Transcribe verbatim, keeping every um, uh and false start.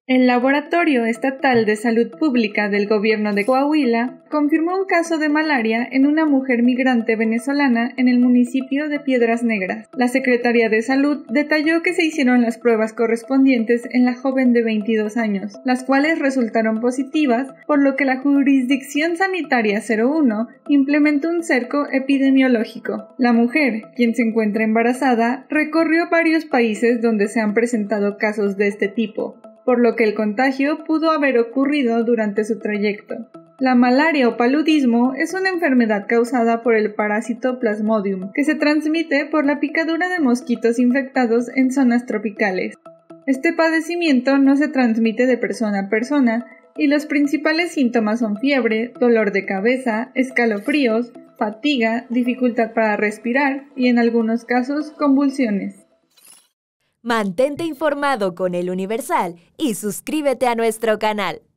El Laboratorio Estatal de Salud Pública del Gobierno de Coahuila confirmó un caso de malaria en una mujer migrante venezolana en el municipio de Piedras Negras. La Secretaría de Salud detalló que se hicieron las pruebas correspondientes en la joven de veintidós años, las cuales resultaron positivas, por lo que la Jurisdicción Sanitaria cero uno implementó un cerco epidemiológico. La mujer, quien se encuentra embarazada, recorrió varios países donde se han presentado casos de este tipo, por lo que el contagio pudo haber ocurrido durante su trayecto. La malaria o paludismo es una enfermedad causada por el parásito Plasmodium, que se transmite por la picadura de mosquitos infectados en zonas tropicales. Este padecimiento no se transmite de persona a persona y los principales síntomas son fiebre, dolor de cabeza, escalofríos, fatiga, dificultad para respirar y en algunos casos convulsiones. Mantente informado con El Universal y suscríbete a nuestro canal.